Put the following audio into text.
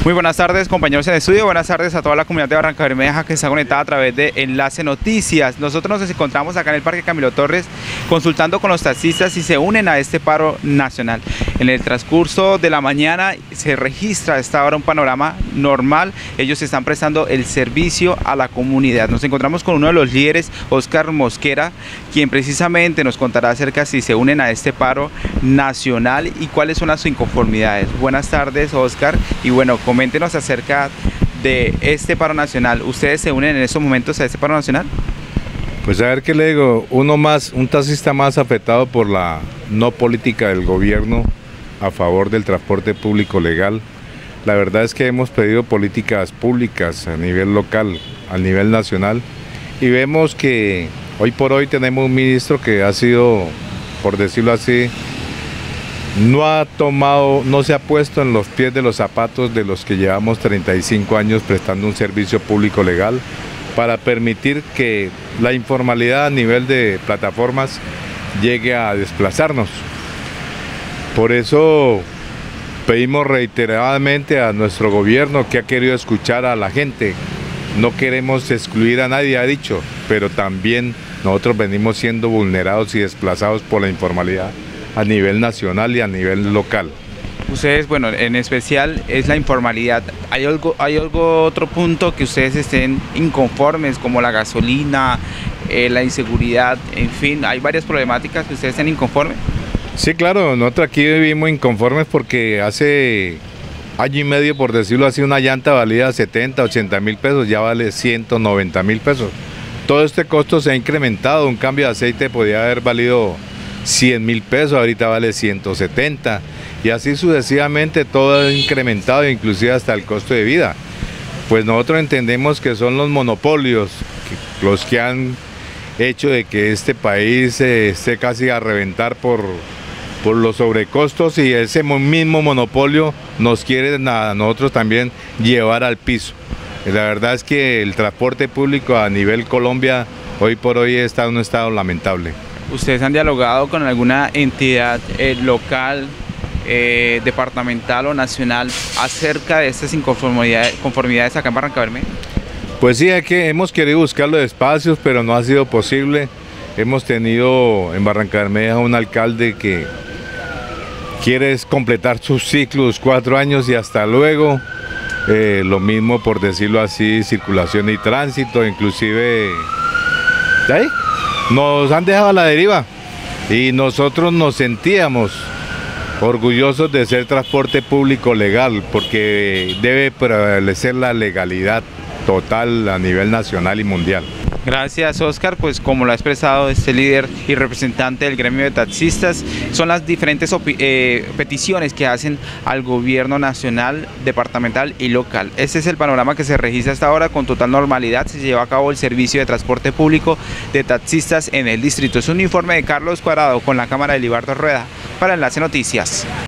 Muy buenas tardes, compañeros en estudio, buenas tardes a toda la comunidad de Barrancabermeja que está conectada a través de Enlace Noticias. Nosotros nos encontramos acá en el Parque Camilo Torres consultando con los taxistas y se unen a este paro nacional. En el transcurso de la mañana se registra a esta hora un panorama normal, ellos están prestando el servicio a la comunidad. Nos encontramos con uno de los líderes, Óscar Mosquera, quien precisamente nos contará acerca si se unen a este paro nacional y cuáles son las inconformidades. Buenas tardes, Óscar, y bueno, coméntenos acerca de este paro nacional. ¿Ustedes se unen en estos momentos a este paro nacional? Pues a ver qué le digo, un taxista más afectado por la no política del gobierno a favor del transporte público legal. La verdad es que hemos pedido políticas públicas a nivel local, a nivel nacional, y vemos que hoy por hoy tenemos un ministro que ha sido, por decirlo así, no se ha puesto en los pies de los zapatos de los que llevamos 35 años prestando un servicio público legal para permitir que la informalidad a nivel de plataformas llegue a desplazarnos. Por eso pedimos reiteradamente a nuestro gobierno que ha querido escuchar a la gente. No queremos excluir a nadie, ha dicho, pero también nosotros venimos siendo vulnerados y desplazados por la informalidad a nivel nacional y a nivel local. Ustedes, bueno, en especial es la informalidad. ¿Hay algo otro punto que ustedes estén inconformes, como la gasolina, la inseguridad, en fin, hay varias problemáticas que ustedes estén inconformes? Sí, claro, nosotros aquí vivimos inconformes porque hace año y medio, por decirlo así, una llanta valía 70, 80 mil pesos, ya vale 190 mil pesos. Todo este costo se ha incrementado, un cambio de aceite podía haber valido 100 mil pesos, ahorita vale 170, y así sucesivamente todo ha incrementado, inclusive hasta el costo de vida. Pues nosotros entendemos que son los monopolios los que han hecho de que este país esté casi a reventar por los sobrecostos, y ese mismo monopolio nos quiere a nosotros también llevar al piso. La verdad es que el transporte público a nivel Colombia hoy por hoy está en un estado lamentable. ¿Ustedes han dialogado con alguna entidad local, departamental o nacional acerca de estas inconformidades acá en Barrancabermeja? Pues sí, hemos querido buscar los espacios, pero no ha sido posible. Hemos tenido en Barrancabermeja un alcalde que quiere completar sus ciclos 4 años y hasta luego. Lo mismo, por decirlo así, circulación y tránsito, inclusive ¿sí? Nos han dejado a la deriva y nosotros nos sentíamos orgullosos de ser transporte público legal, porque debe prevalecer la legalidad total a nivel nacional y mundial. Gracias, Óscar. Pues como lo ha expresado este líder y representante del gremio de taxistas, son las diferentes peticiones que hacen al gobierno nacional, departamental y local. Este es el panorama que se registra hasta ahora. Con total normalidad se lleva a cabo el servicio de transporte público de taxistas en el distrito. Es un informe de Carlos Cuadrado con la cámara de Libardo Rueda para Enlace Noticias.